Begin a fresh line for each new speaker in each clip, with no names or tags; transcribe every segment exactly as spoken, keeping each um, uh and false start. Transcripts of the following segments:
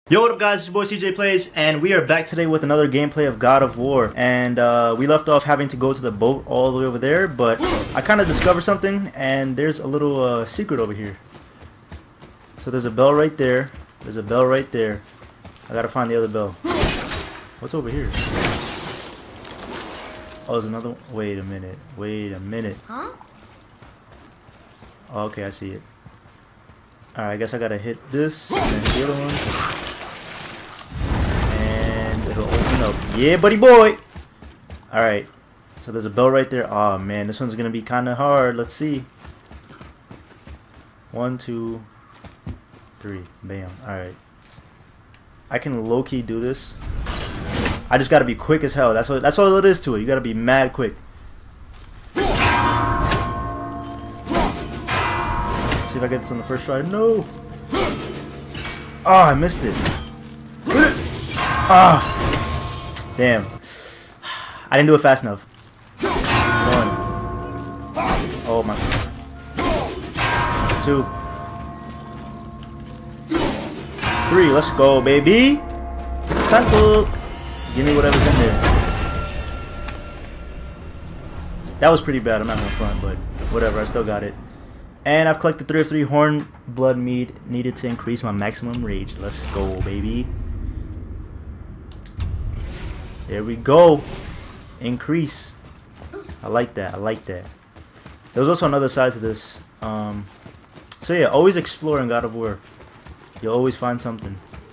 Yo, what up guys, it's your boy C J Plays, and we are back today with another gameplay of God of War. And uh, we left off having to go to the boat all the way over there, but I kind of discovered something, and there's a little uh, secret over here. So there's a bell right there, there's a bell right there. I gotta find the other bell. What's over here? Oh, there's another one. Wait a minute, wait a minute.
Huh?
Oh, okay, I see it. Alright, I guess I gotta hit this, and then the other one. It'll open up. Yeah, buddy boy! Alright. So there's a bell right there. Oh man, this one's gonna be kinda hard. Let's see. One, two, three. Bam. Alright. I can low-key do this. I just gotta be quick as hell. That's what that's all it is to it. You gotta be mad quick. See if I get this on the first try. No! Oh, I missed it. Ah! Damn. I didn't do it fast enough. One. Oh my. Two. Three. Let's go, baby. Tackle. Give me whatever's in there. That was pretty bad. I'm not gonna front, but whatever. I still got it. And I've collected three of three horn blood mead needed to increase my maximum rage. Let's go, baby. There we go. Increase. I like that. I like that. There was also another side to this. Um, so yeah, always explore in God of War. You'll always find something.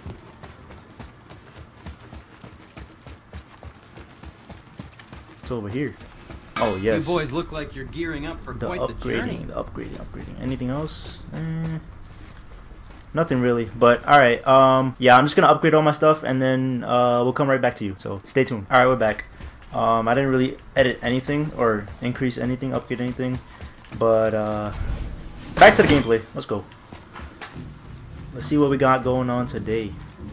It's over here. Oh yes.
You boys look like you're gearing up for
The
quite the journey.
upgrading, the upgrading, upgrading. Anything else? Eh. Nothing really, but alright, um, yeah, I'm just gonna upgrade all my stuff and then uh, we'll come right back to you, so stay tuned. Alright, we're back. Um, I didn't really edit anything or increase anything, upgrade anything, but uh, back to the gameplay. Let's go. Let's see what we got going on today.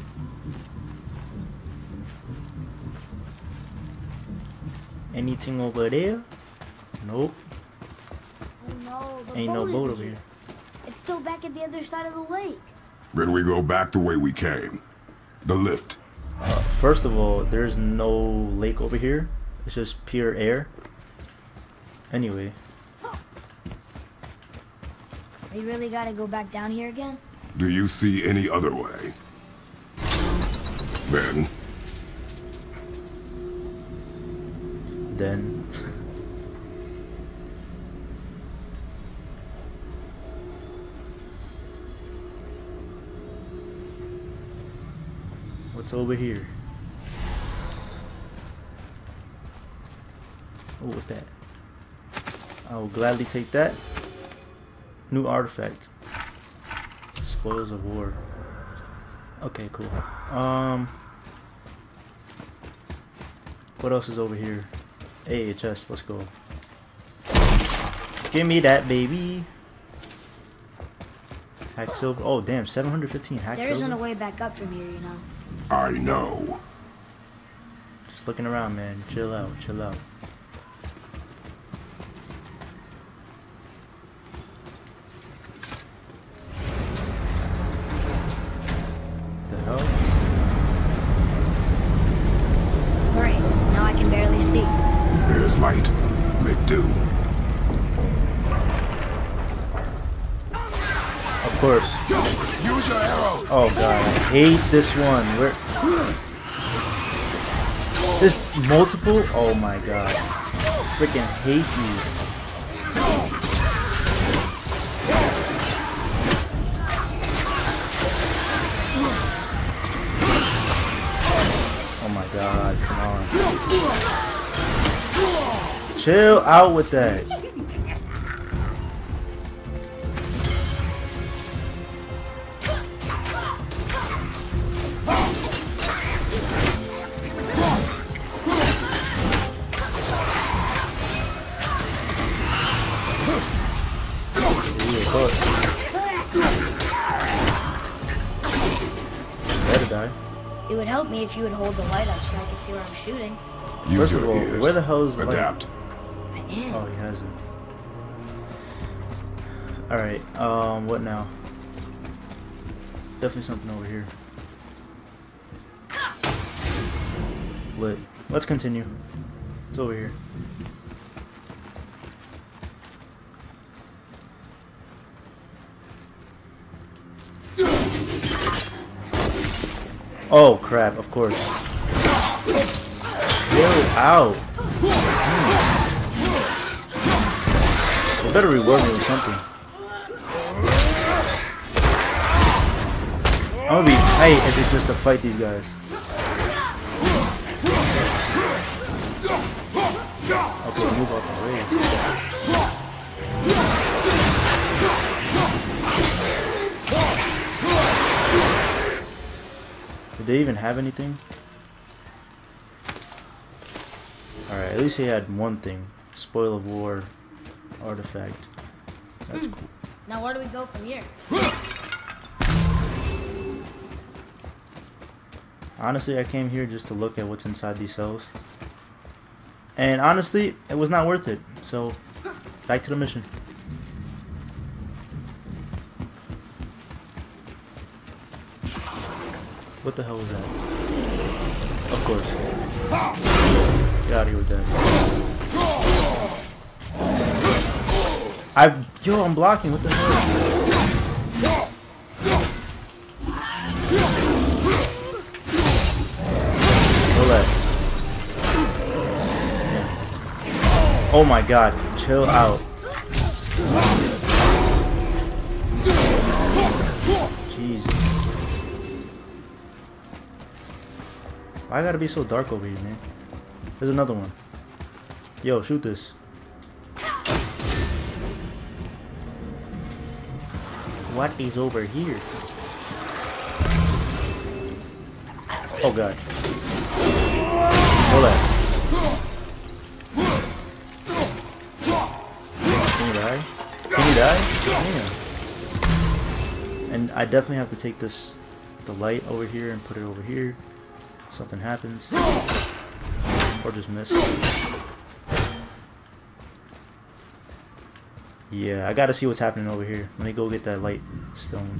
Anything over there? Nope.
Oh no, the
Ain't no
boat
boat
isn't
over here.
It's still back at the other side of the lake.
Then we go back the way we came. The lift.
Uh, first of all, there's no lake over here. It's just pure air. Anyway.
We really gotta go back down here again?
Do you see any other way? Then,
Then. What's over here? Oh, what's that? I will gladly take that. New artifact. Spoils of war. Okay, cool. Um, what else is over here? Hey, a chest. Let's go. Give me that, baby. Hack silver. Oh, damn. seven hundred fifteen hack
There
silver.
isn't a way back up from here, you know.
I know.
Just looking around, man. Chill out. Chill out. The hell?
Great, now I can barely see.
There's light. Make do.
Of course.
Use your arrows.
Oh god, I hate this one. Where? There's multiple? Oh my god. Freaking hate these. Oh my god, come on. Chill out with that. Better die.
It would help me if you would hold the light up so I can see where I'm shooting.
Use
First
your
of all,
ears.
where the hell is the light?
Adapt.
I am.
Oh, he hasn't. Alright, um, what now? Definitely something over here. lit. Let's continue. It's over here. Oh crap, of course. Chill out. Hmm. You better reward me with something. I'm gonna be tight if it's just to fight these guys. Okay, move out the way. Did they even have anything? Alright, at least he had one thing. Spoil of war artifact. That's
mm.
cool.
Now where do we go from here?
Honestly, I came here just to look at what's inside these cells. And honestly, it was not worth it. So, back to the mission. What the hell was that? Of course. Get out of here with that. I yo, I'm blocking. What the hell? Relax. Yeah. Oh my God! Chill out. Jesus. Why I gotta be so dark over here, man? There's another one. Yo, shoot this. What is over here? Oh God. Hold that. Can you die? Can you die? Yeah. And I definitely have to take this, the light over here and put it over here. Something happens. Or just miss. Yeah, I gotta see what's happening over here. Let me go get that light stone.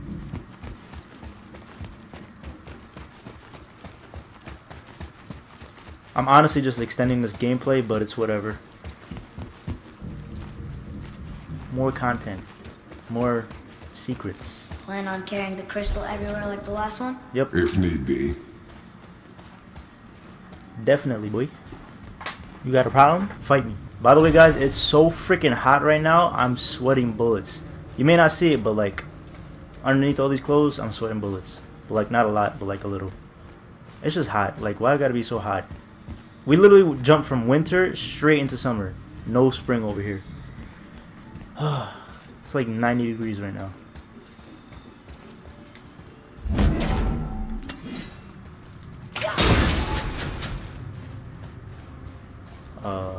I'm honestly just extending this gameplay, but it's whatever. More content. More secrets.
Plan on carrying the crystal everywhere like the last one?
Yep.
If need be.
Definitely, boy. You got a problem? Fight me. By the way, guys, it's so freaking hot right now. I'm sweating bullets. You may not see it, but like underneath all these clothes, I'm sweating bullets. But like not a lot, but like a little. It's just hot. Like, why I gotta be so hot? We literally jumped from winter straight into summer. No spring over here. It's like ninety degrees right now. Uh,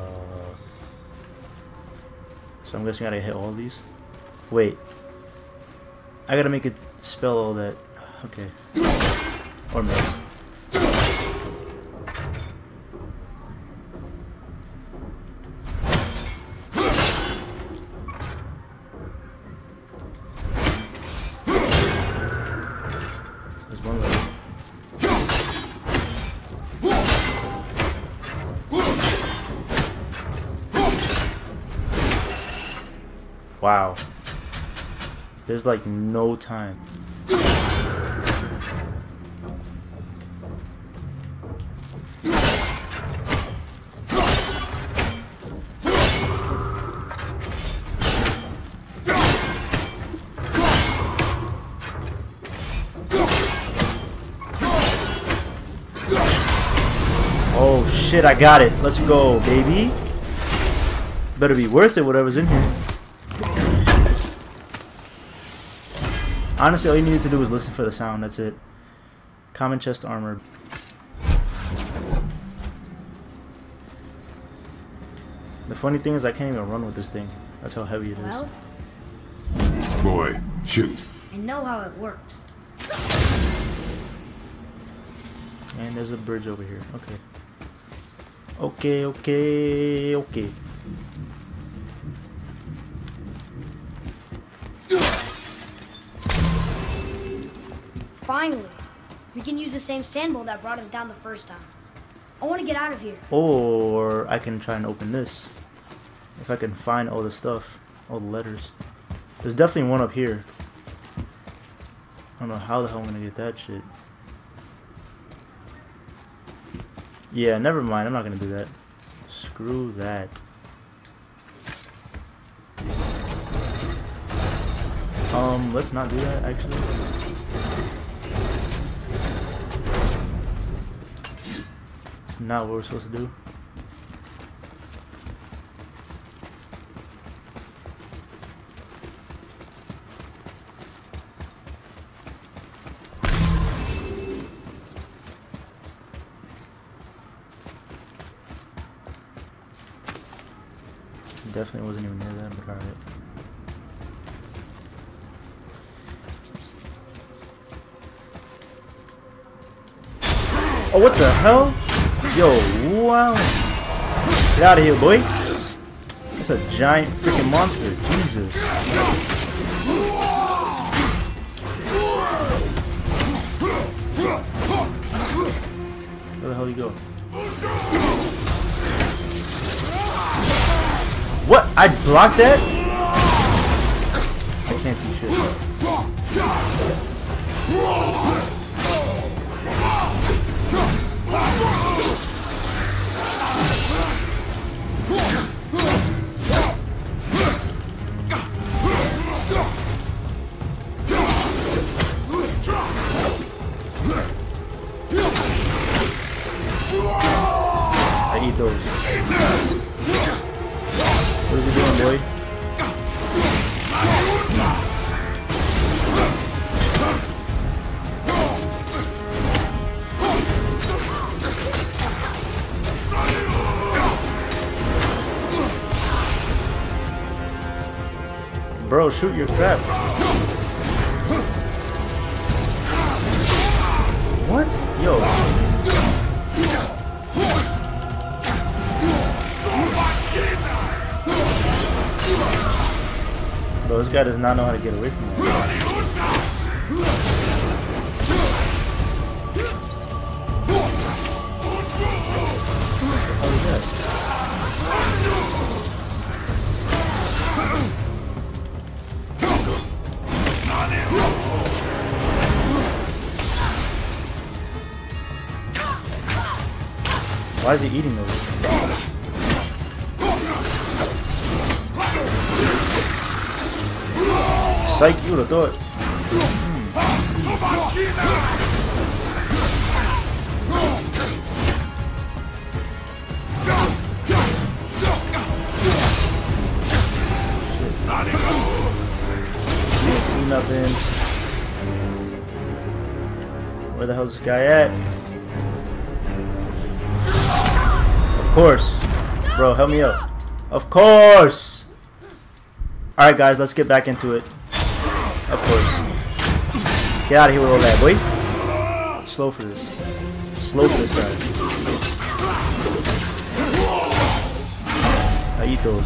so I'm guessing I gotta hit all these. Wait, I gotta make it spell all that. Okay, or miss. There's one left. Wow. There's like no time. Oh shit, I got it. Let's go, baby. Better be worth it, whatever's in here. Honestly, all you needed to do was listen for the sound. That's it. Common chest armor. The funny thing is I can't even run with this thing. That's how heavy it is.
Well,
Boy, shoot.
I know how it works.
And there's a bridge over here. Okay. Okay, okay, okay.
Finally, we can use the same sand bowl that brought us down the first time. I want to get out of here.
Or I can try and open this. If I can find all the stuff. All the letters. There's definitely one up here. I don't know how the hell I'm gonna get that shit. Yeah, never mind. I'm not gonna do that. Screw that. Um, let's not do that, actually. It's not what we're supposed to do. Definitely wasn't even near that, but alright. Oh, what the hell? Yo, wow. Get out of here, boy. That's a giant freaking monster. Jesus. Where the hell did he go? What? I blocked that? I can't see shit. I eat those. What are you doing, boy? Bro, shoot your crap. What? Yo. Bro, this guy does not know how to get away from that. Why is he eating those? Psych, you would have thought. Can't see nothing. Where the hell's this guy at? Of course. Bro, help me out. Of course! Alright guys, let's get back into it. Of course. Get out of here with all that, boy. Slow for this. Slow for this guy. I eat those.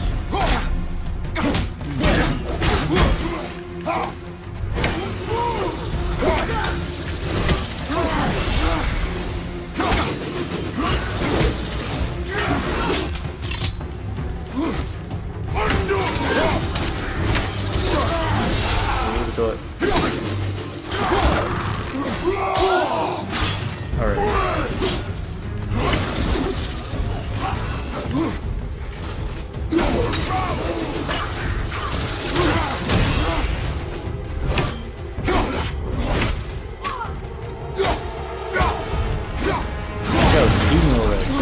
Do it. Alright. That was eating already.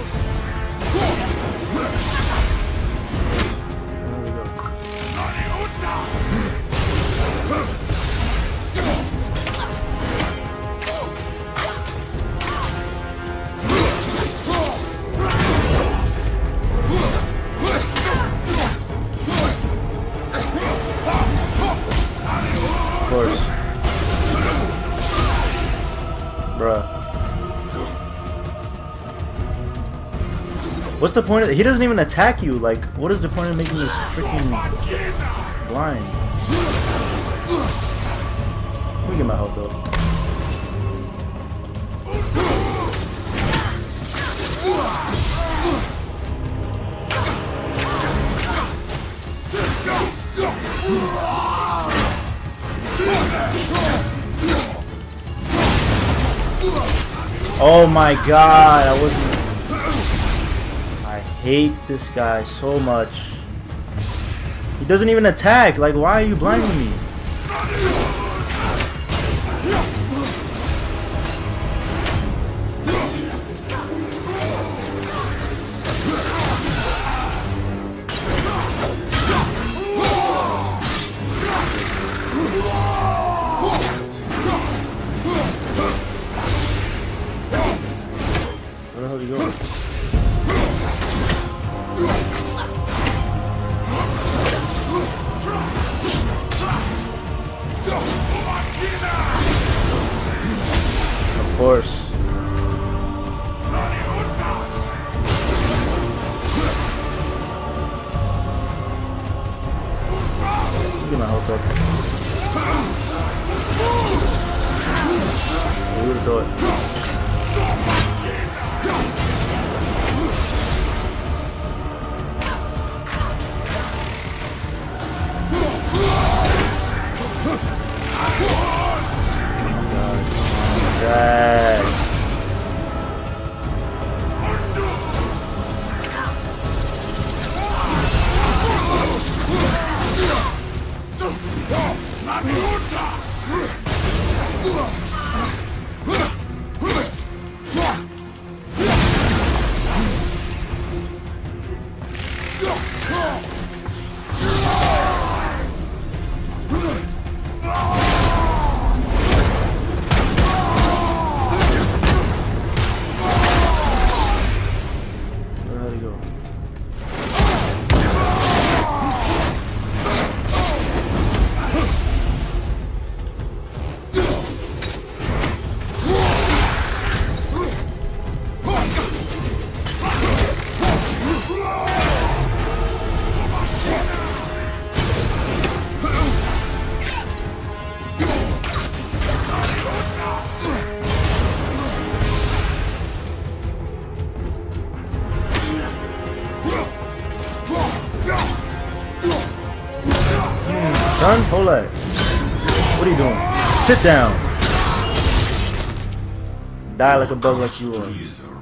What's the point of it? He doesn't even attack you. Like, what is the point of making this freaking blind? Let me get my health up. Oh my god, I wasn't. I hate this guy so much. He doesn't even attack. Like, why are you blinding me? Where the hell did he go? Of course. Get my health up. Who would have thought? Right. Son, hold up. What are you doing? Sit down. Die like a bug like you are.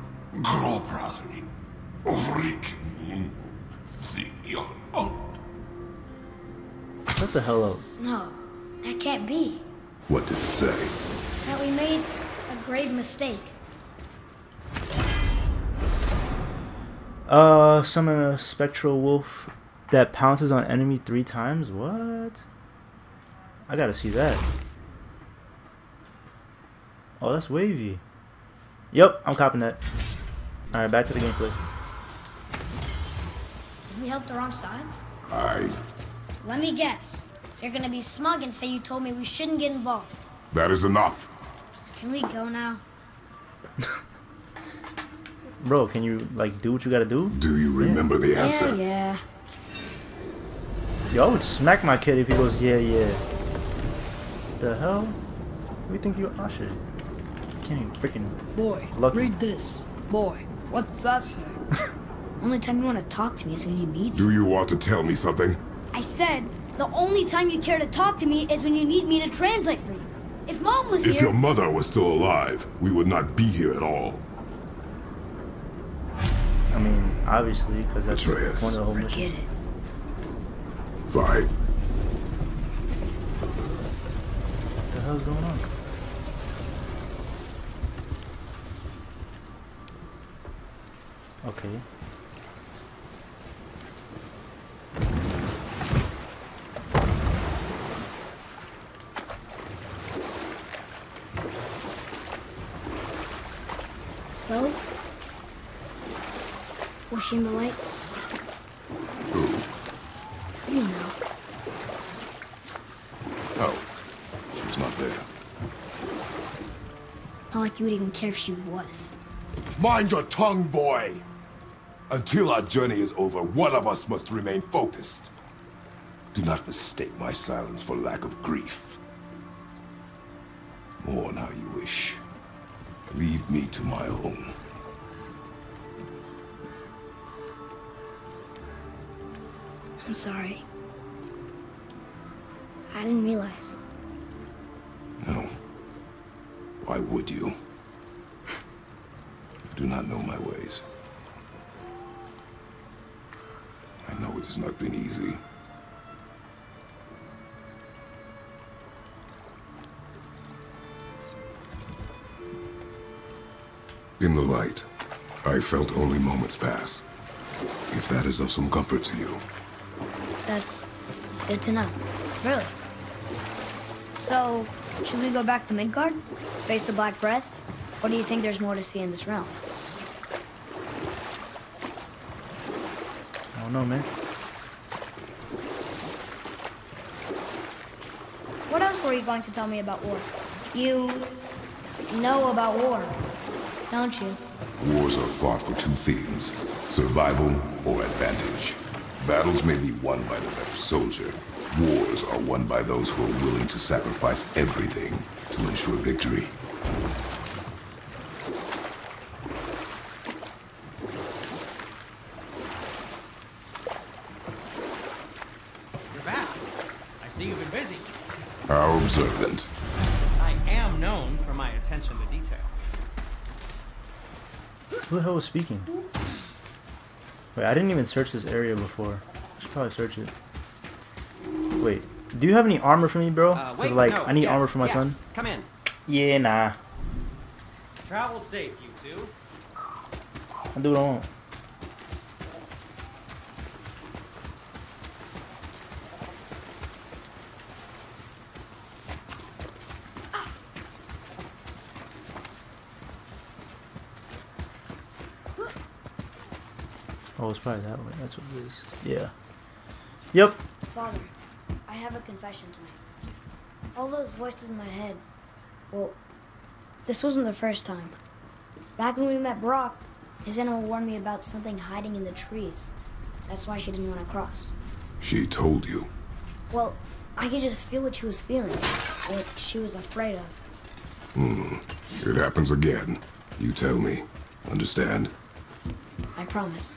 Shut the hell up.
No, that can't be.
What did it say?
That we made a grave mistake.
Uh, summon a spectral wolf that pounces on enemy three times? What? I gotta see that. Oh, that's wavy. Yep, I'm copying that. Alright, back to the gameplay.
Did we help the wrong side?
I...
Let me guess. You're gonna be smug and say you told me we shouldn't get involved.
That is enough.
Can we go now?
Bro, can you, like, do what you gotta do?
Do you remember the answer?
Yeah, yeah.
Yo, I would smack my kid if he goes, yeah, yeah. The hell? What do you think you are? Shit. Can't even freaking.
Boy,
Lucky.
read this. Boy, what's that say?
Only time you want to talk to me is when you need
Do you want to tell me something?
I said, the only time you care to talk to me is when you need me to translate for you. If Mom was
If
here...
your mother was still alive, we would not be here at all.
I mean, obviously, because that's
Atreus.
one of the whole mission.
Forget it.
Fine.
What the hell's going on? Okay.
So? Was she in the light?
Who?
You know.
Oh. She's not there.
Not like you would even care if she was.
Mind your tongue, boy! Until our journey is over, one of us must remain focused. Do not mistake my silence for lack of grief. Mourn how you wish. Leave me to my own.
I'm sorry. I didn't realize.
No. Why would you? do not know my ways. I know it has not been easy. In the light, I felt only moments pass. If that is of some comfort to you.
That's good to know. Really? So, should we go back to Midgard? Face the Black Breath? Or do you think there's more to see in this realm?
I don't know, man.
What else were you going to tell me about war? You know about war, don't you?
Wars are fought for two things, survival or advantage. Battles may be won by the better soldier. Wars are won by those who are willing to sacrifice everything to ensure victory.
You're back. I see you've been busy.
How observant.
I am known for my attention to detail.
Who the hell was speaking? Wait, I didn't even search this area before. I should probably search it. Wait, do you have any armor for me, bro?
Uh,
Cause
wait,
like
no,
I need
yes,
armor for my
yes.
son.
Come in.
Yeah, nah.
Travel safe, you two.
I do what I want. Oh, it's probably that way. That's what it is. Yeah. Yep.
Father, I have a confession to make. All those voices in my head, well, this wasn't the first time. Back when we met Brock, his animal warned me about something hiding in the trees. That's why she didn't want to cross.
She told you.
Well, I could just feel what she was feeling, what she was afraid of.
Hmm. It happens again. You tell me. Understand?
I promise.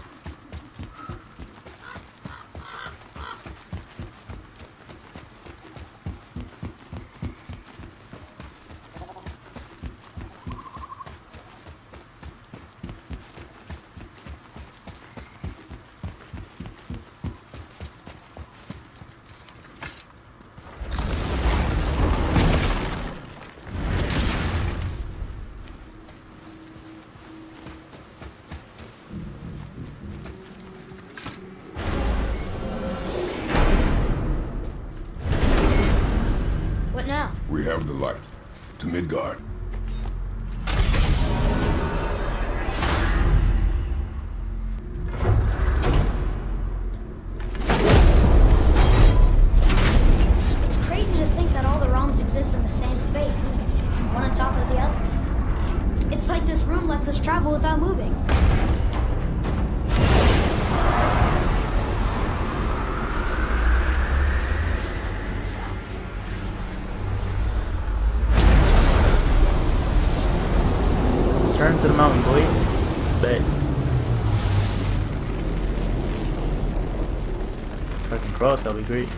What now?
We have the light. To Midgard.
It's crazy to think that all the realms exist in the same space, one on top of the other. It's like this room lets us travel without moving.
Turn to the mountain, boy. Bet. If I can cross, that'll be great.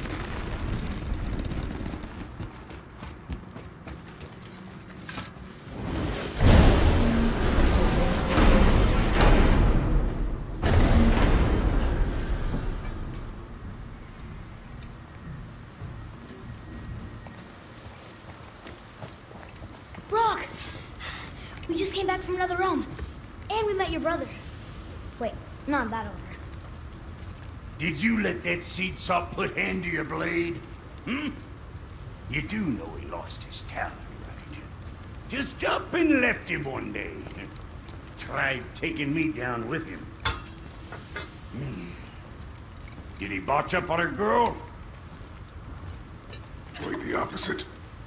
Brock! We just came back from another realm. And we met your brother. Wait, not that order.
Did you let that seed sop put hand to your blade? Hmm? You do know he lost his talent, right? Just up and left him one day. Tried taking me down with him. Hmm. Did he botch up on a girl?
Quite the opposite.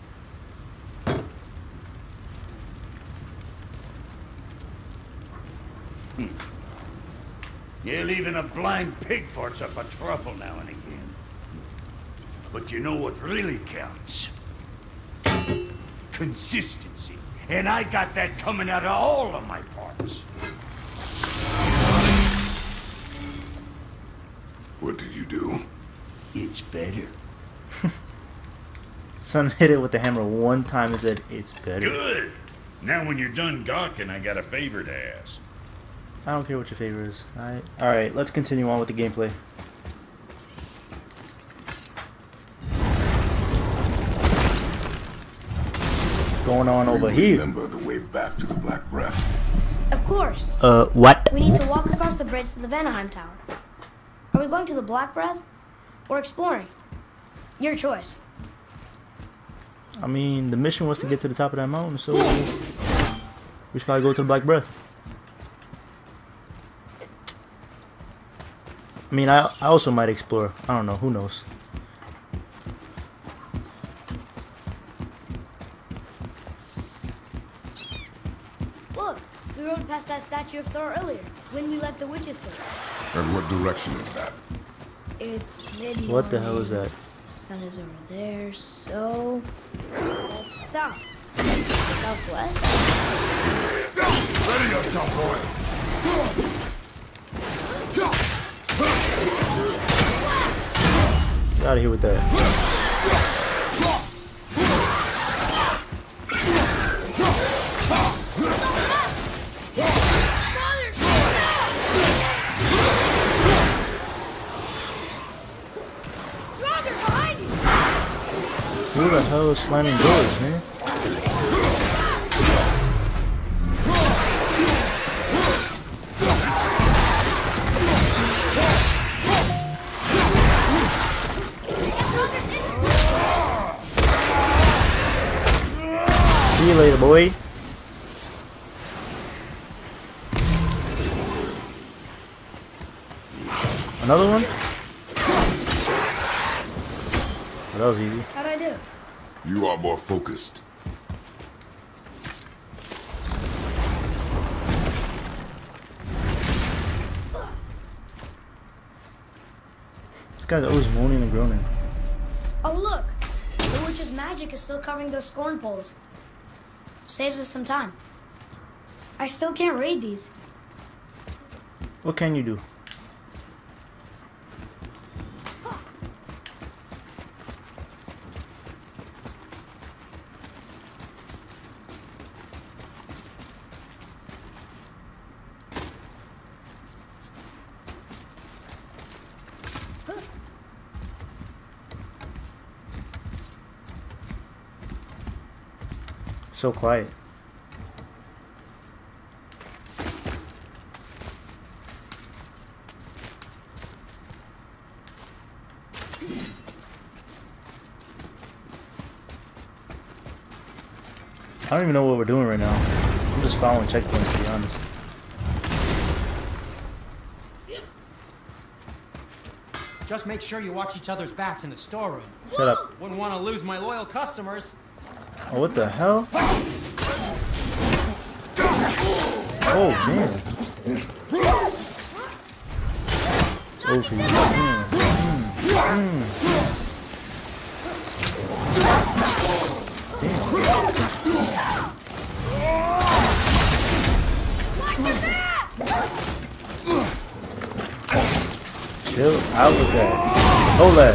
Yeah, even a blind pig farts up a truffle now and again. But you know what really counts? Consistency. And I got that coming out of all of my parts.
What did you do?
It's better.
Son hit it with the hammer one time and said, "It's better."
Good. Now when you're done gawking, I got a favor to ask.
I don't care what your favor is. Alright. Alright, let's continue on with the gameplay. Going on over
Do you
here.
remember the way back to the Black Breath?
Of course.
Uh, what?
We need to walk across the bridge to the Vanaheim Tower. Are we going to the Black Breath or exploring? Your choice.
I mean, the mission was to get to the top of that mountain, so we should probably go to the Black Breath. I mean, I, I also might explore. I don't know. Who knows?
Look, we rode past that statue of Thor earlier when we left the witch's cave.
And what direction is that?
It's mid-morning.
What the hell is that?
Sun is over there, so that's south. Southwest?
Ready up, top boy!
Get out of here with that. Who the hell is slamming doors, man? See you later, boy. Another one? Oh, that was easy.
How'd I do?
You are more focused.
This guy's always moaning and groaning.
Oh, look. The witch's magic is still covering those scorn poles. Saves us some time. I still can't read these.
What can you do? So quiet. I don't even know what we're doing right now. I'm just following checkpoints, to be honest.
Just make sure you watch each other's backs in the storeroom.
Shut up.
Wouldn't want to lose my loyal customers.
Oh, what the hell? Oh, man. Oh, geez. Mm. Mm. Chill out with that. Hold that.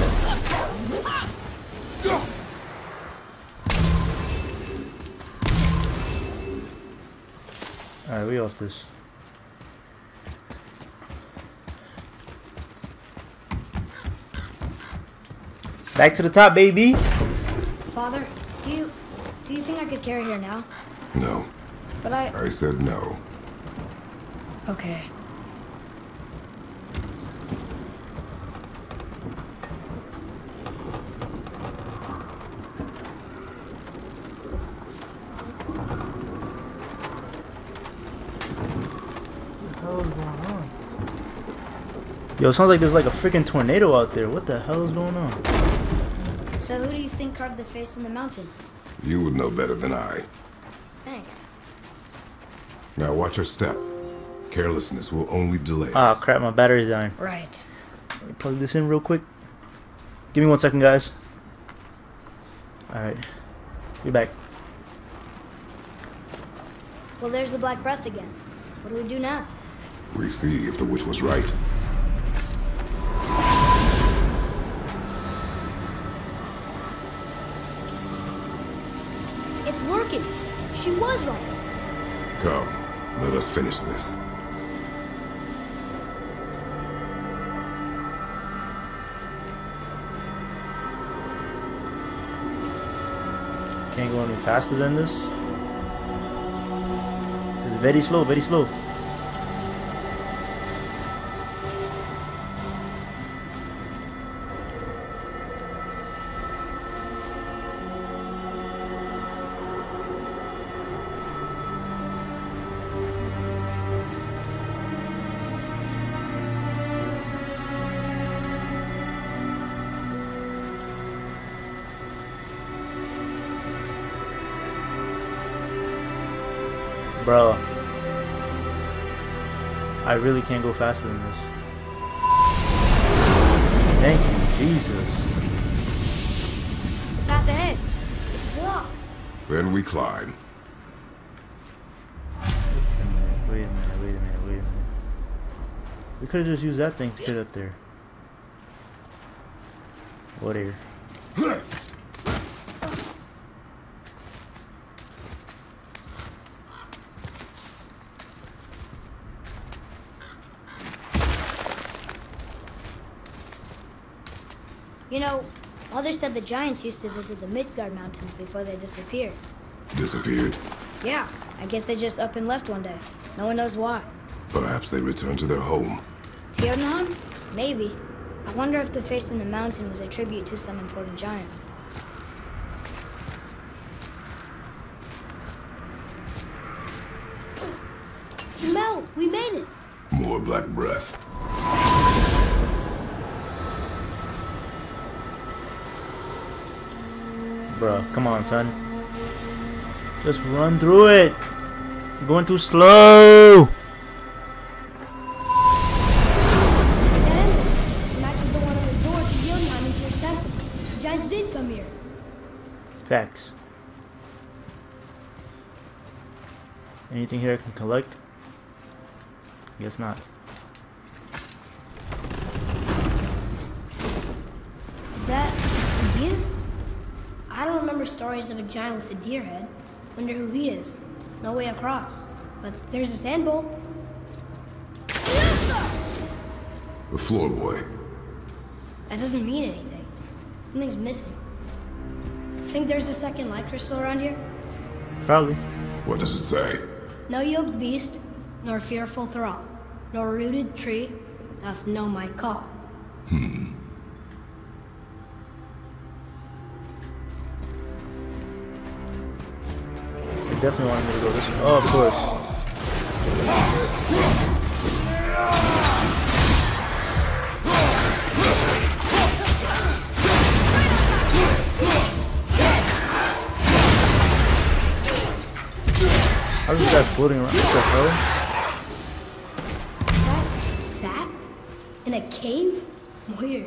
Alright, we off this. Back to the top, baby.
Father, do you do you think I could carry her now?
No.
But I
I said no.
Okay.
Yo, it sounds like there's like a freaking tornado out there. What the hell is going on?
So who do you think carved the face in the mountain?
You would know better than I.
Thanks.
Now watch your step. Carelessness will only delay us.
Ah, crap, my battery's dying.
Right.
Let me plug this in real quick. Give me one second, guys. Alright. Be back.
Well, there's the Black Breath again. What do we do now?
We see if the witch was right.
It's working. She was was right.
Come, let us finish this.
Can't go any faster than this. It's very slow, very slow. Bro, I really can't go faster than this. Thank you, Jesus.
Path ahead. It's blocked.
Then we climb.
Wait a minute, wait a minute, wait a minute, wait a minute. We could have just used that thing to get up there. Whatever.
You know, Mother said the giants used to visit the Midgard Mountains before they disappeared.
Disappeared?
Yeah, I guess they just up and left one day. No one knows why.
Perhaps they returned to their home.
Tiernan? Maybe. I wonder if the face in the mountain was a tribute to some important giant. Mel, we made it!
More black breath.
Bro, come on, son. Just run through it. You're going too slow.
That ended. It matches the one on the door to Jotunheim and Tyr's temple. The giants did come here.
Facts. Anything here I can collect? Guess not.
Is that a deer? I don't remember stories of a giant with a deer head. Wonder who he is. No way across. But there's a sand bowl.
The floor boy.
That doesn't mean anything. Something's missing. Think there's a second light crystal around here?
Probably.
What does it say?
No yoked beast, nor fearful thrall, nor rooted tree, doth know my call.
Hmm.
They definitely wanted me to go this way. Oh, of course. How's this guy floating around? What the hell?
Is that sap? In a cave? Weird.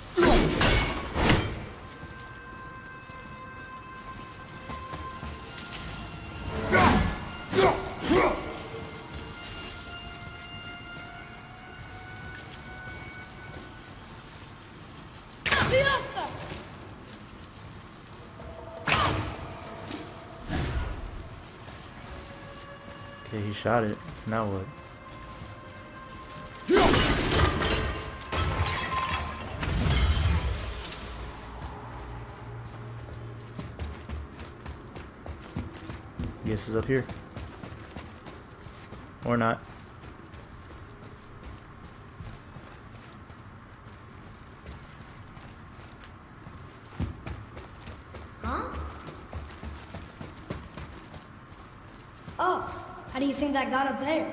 Okay, he shot it. Now what? Guess it's up here. Or not.
Huh? Oh, how do you think that got up there?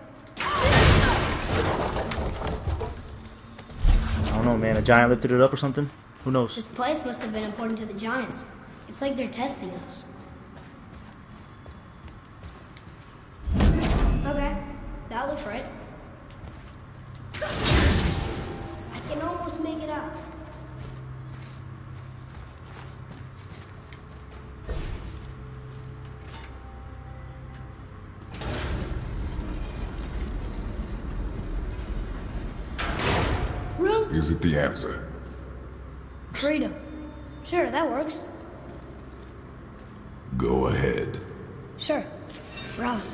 I don't know, man. A giant lifted it up or something? Who knows?
This place must have been important to the giants. It's like they're testing us. Okay, that looks right. I can almost make it out. Room?
Is it the answer?
Freedom. Sure, that works.
Go ahead.
Sure. Rosa.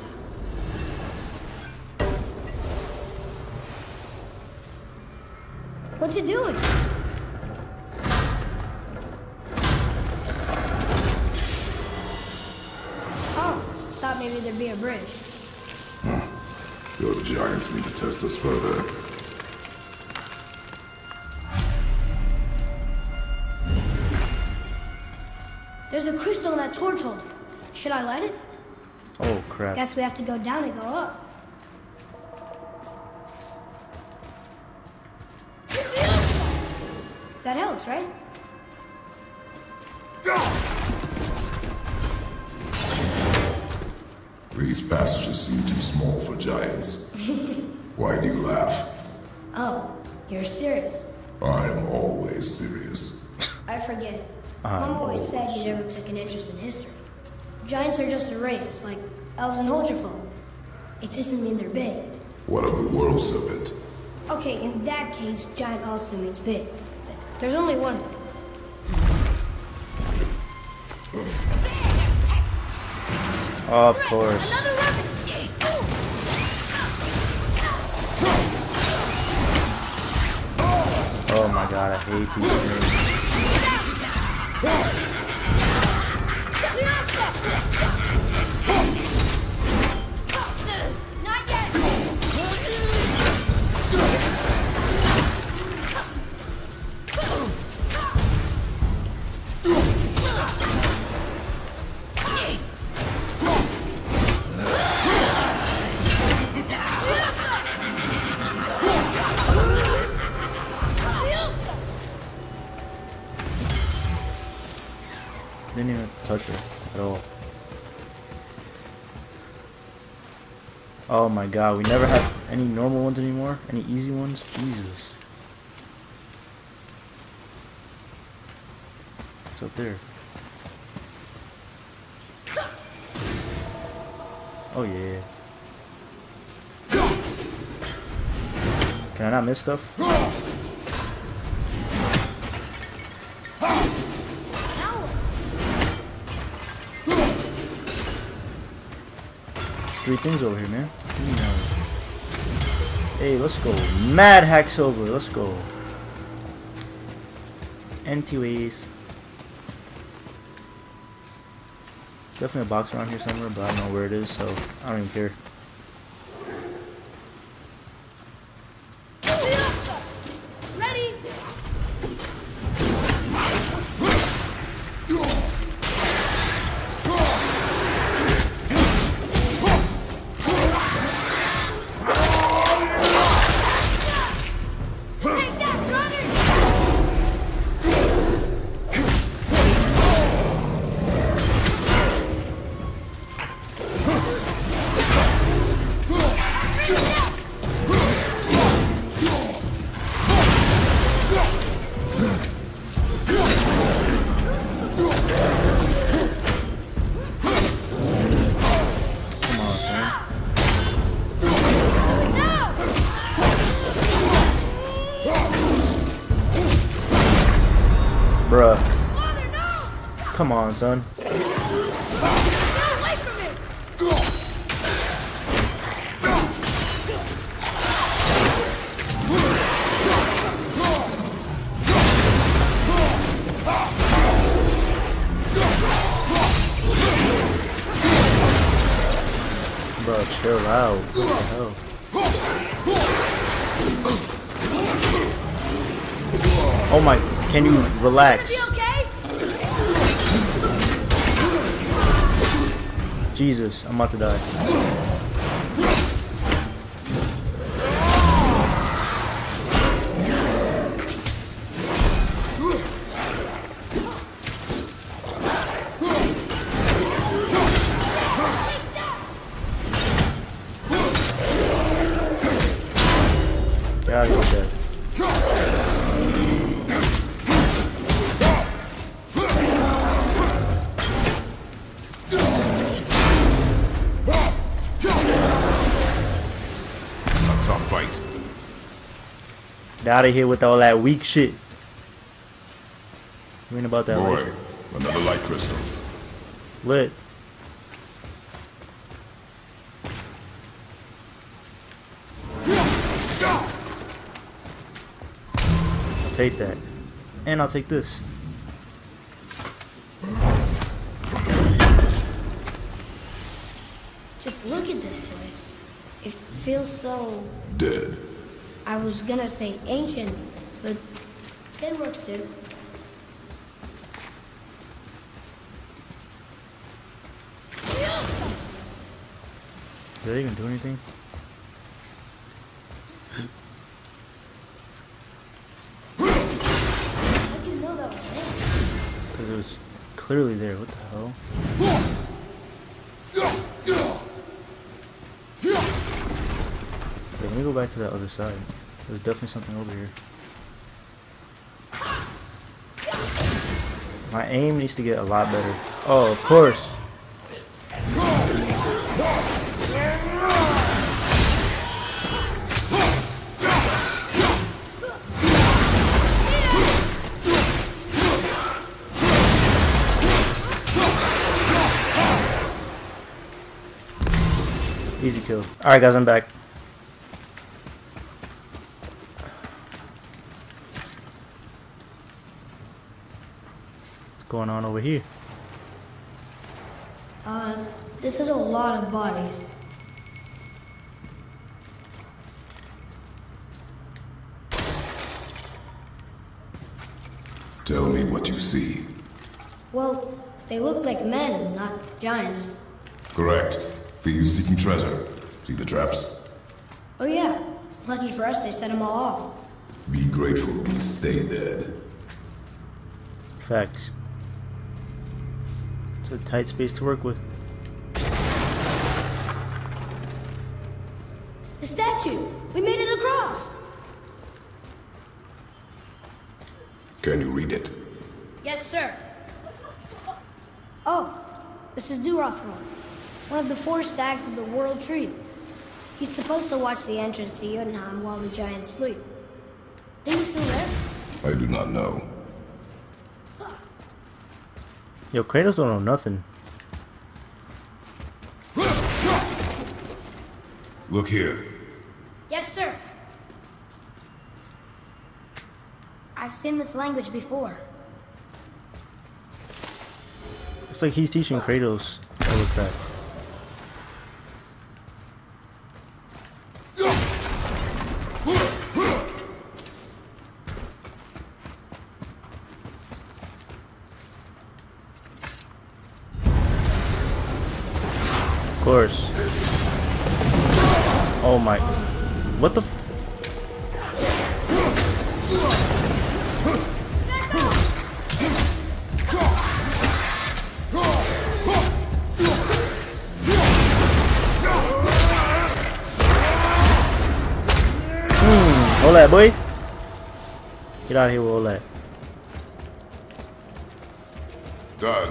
What's it doing? Oh, thought maybe there'd be a bridge.
Your giants need to test us further.
There's a crystal in that torch holder. Should I light it?
Oh crap.
Guess we have to go down and go up. That helps, right?
These passages seem too small for giants. Why do you laugh?
Oh, you're serious.
I am always serious.
I forget it.
I'm
Mom always
always
said you never took an interest in history. Giants are just a race, like elves and Holgerfolk. It doesn't mean they're big.
What of the world serpent?
Okay, in that case, giant also means big. There's only one of them.
Of course. Oh my god, I hate these things.
Not yet.
Didn't even touch her at all. Oh my god, we never have any normal ones anymore? Any easy ones? Jesus. What's up there? Oh yeah. Can I not miss stuff? Three things over here, man. Hey, let's go. Mad Hack Silver, let's go. Anyways. There's definitely a box around here somewhere, but I don't know where it is, so I don't even care.
Ready?
Bruh. Come on, son. Bro, chill out. What the hell? Oh my, can you relax? Jesus, I'm about to die. God, he's dead. Get out of here with all that weak shit. You ain't about that
Boy,
light.
another light crystal.
Lit. take that. And I'll take this.
Just look at this place. It feels so...
Dead.
I was gonna say ancient, but dead works too.
Did they even do anything?
How'd you know that was there?
Because it was clearly there. What the hell? Okay, let me go back to that other side. There's definitely something over here. My aim needs to get a lot better. Oh, of course. Easy kill. Alright guys, I'm back. What's going on over here?
Uh, this is a lot of bodies.
Tell me what you see.
Well, they look like men, not giants.
Correct. Thieves seeking treasure. See the traps?
Oh yeah, lucky for us they set them all off.
Be grateful these stay dead.
Facts. It's a tight space to work with.
The statue! We made it across!
Can you read it?
Yes, sir. Oh, this is Durothron, one of the four stags of the World Tree. He's supposed to watch the entrance to Jotunheim while the giants sleep. Think he's still there?
I do not know.
Yo, Kratos don't know nothing.
Look here.
Yes, sir. I've seen this language before.
It's like he's teaching Kratos how to look back. Of course. Oh my. What the f- Hmm, all that boy. Get out of here with all that.
Done.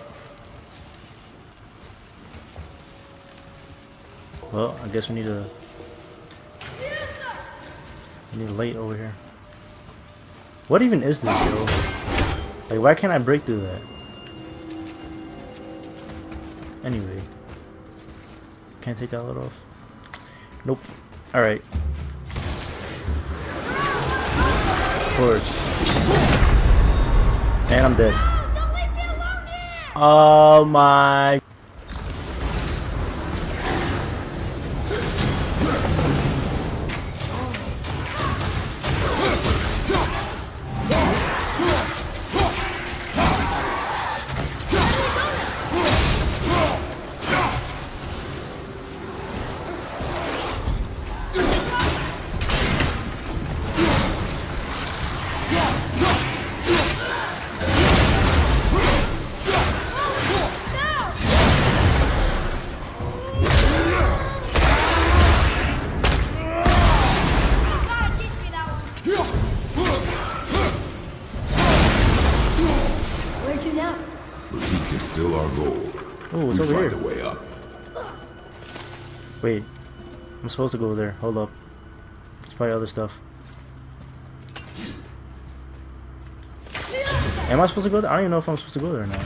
Well, I guess we need a we need a light over here. What even is this, yo? Like, why can't I break through that? Anyway, can't take that light off. Nope. All right. Of course. And I'm dead.
Don't leave me alone here!
Oh my.
Where to now?
The peak is still our goal.
Oh, it's
we
over
find
here.
a way up.
Wait, I'm supposed to go there. Hold up. There's probably other stuff. Am I supposed to go there? I don't even know if I'm supposed to go there or not.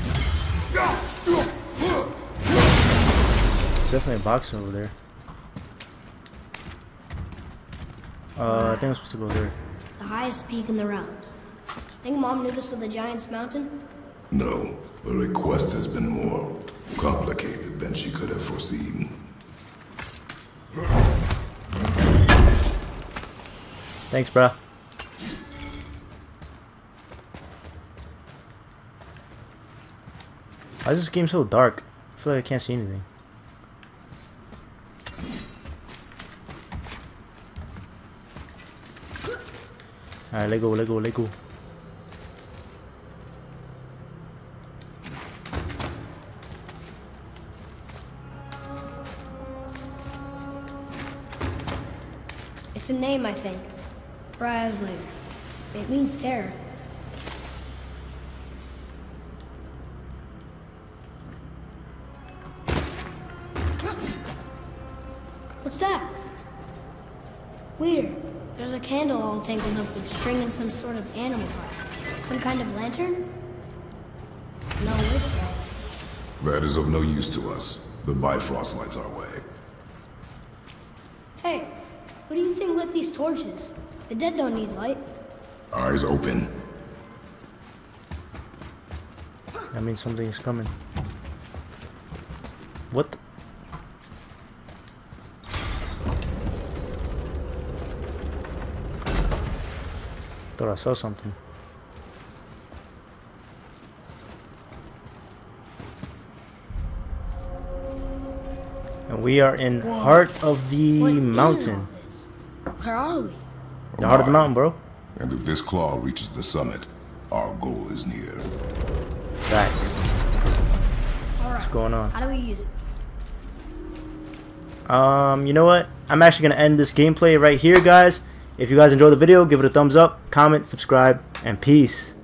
There's definitely a box over there. Uh, I think I'm supposed to go there.
the highest peak in the realms. Think Mom knew this was the Giant's Mountain?
No, the request has been more complicated than she could have foreseen.
Thanks, bruh. Why is this game so dark? I feel like I can't see anything. Alright, let go, let go, let go.
It's a name, I think. Braslayer. It means terror. What's that? Weird. There's a candle all tangled up with string and some sort of animal part. Some kind of lantern? No wick.
That is of no use to us. The Bifrost lights our way.
Hey, who do you think lit these torches? The dead don't need light.
Eyes open.
That means something's coming. What? The Thought I saw something. And we are in
Whoa.
heart of the
What is
mountain.
all this? Where are we?
The heart of the mountain, bro.
And if this claw reaches the summit, our goal is near.
Facts.
All right.
What's going on?
How do we use it?
Um, you know what? I'm actually gonna end this gameplay right here, guys. If you guys enjoyed the video, give it a thumbs up, comment, subscribe, and peace.